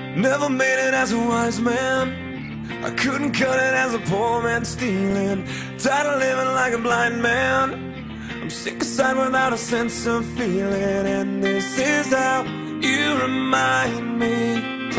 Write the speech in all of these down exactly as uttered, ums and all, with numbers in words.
Never made it as a wise man. I couldn't cut it as a poor man stealing. Tired of living like a blind man. I'm sick aside without a sense of feeling. And this is how you remind me.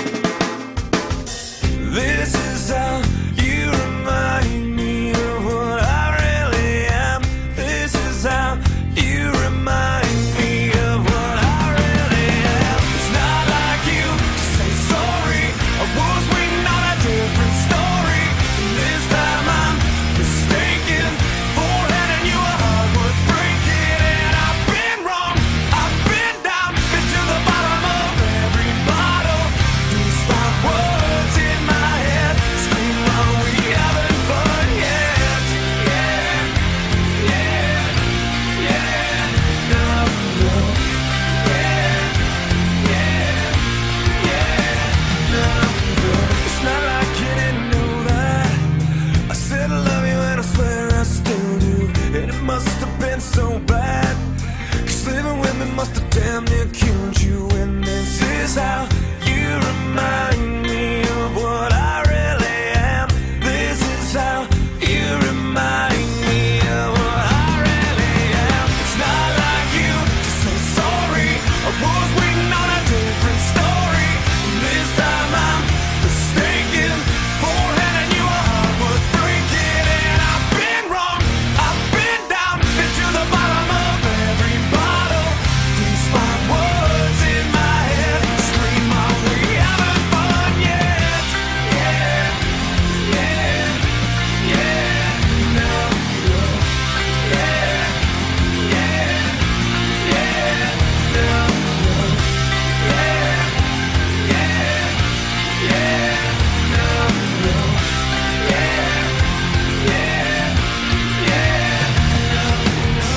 This is how you remind me of what I really am. This is how you remind me of what I really am. It's not like you to say sorry. I was waiting on a different story. And this time I'm mistaken for handing you a heart worth breaking. And I've been wrong, I've been down, been to the bottom of every bottle. These five words in my head scream, are we having fun yet? Yeah, yeah, yeah, no, no. Yeah, yeah, yeah, no, no. It's not like you didn't know that I said I love you and I swear I still do. And it must have been so bad, 'cause living with me must have damn near killed you. And this is how you remind me of what I really am. This is how you remind me of what I really am. It's not like you to say sorry. I was waiting on a different story. And this time I'm mistaken for handing you a heart worth breaking. And I've been wrong, I've been down, been to the bottom of every bottle. These five words in my head scream, are we having fun yet? Yeah, yeah, yeah, no, no. Yeah, yeah, yeah, no, no. Yeah, yeah, yeah, no, no. Yeah, yeah, yeah, no, no.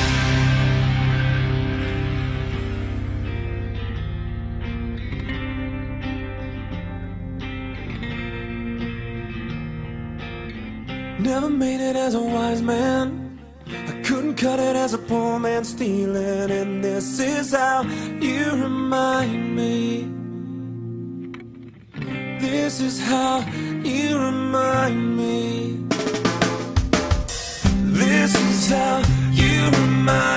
Never made it as a wise man. I couldn't cut it as a poor man stealing. And this is how you remind me. This is how you remind me. This is how you remind me.